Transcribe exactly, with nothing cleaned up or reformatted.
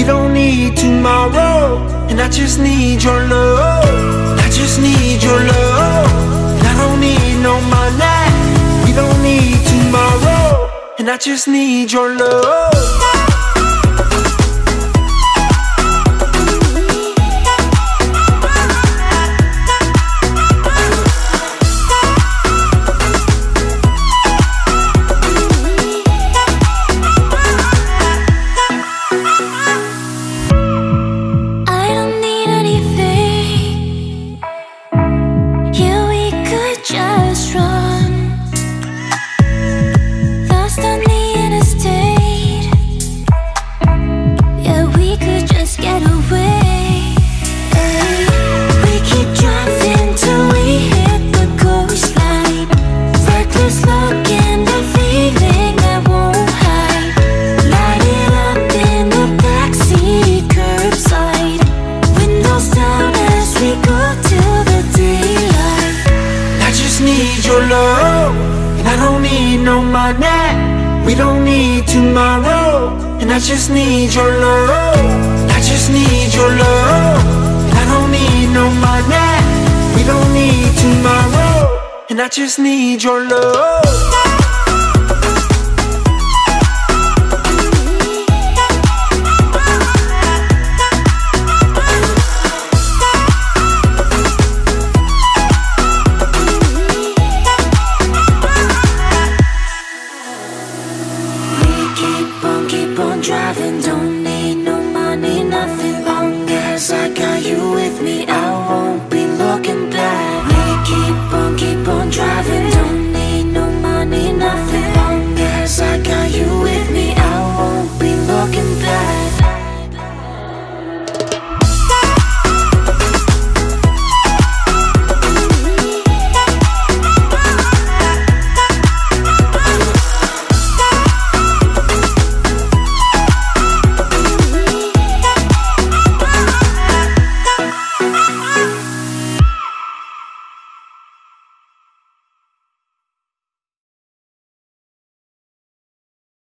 We don't need tomorrow, and I just need your love. I just need your love. And I don't need no money. We don't need tomorrow, and I just need your love. Just run, lost on the interstate. Yeah, we could just get away. Ay, we keep driving till we hit the coastline. Reckless look and the feeling that won't hide. Light it up in the backseat, curbside. Windows down as we go till the daylight. I just need your love, and I don't need no money. We don't need tomorrow, and I just need your love. I just need your love, and I don't need no money. We don't need tomorrow, and I just need your love. Keep on driving, don't